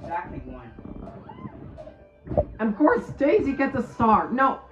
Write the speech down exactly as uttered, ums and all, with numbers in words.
exactly one. And of course, Daisy gets a star. No,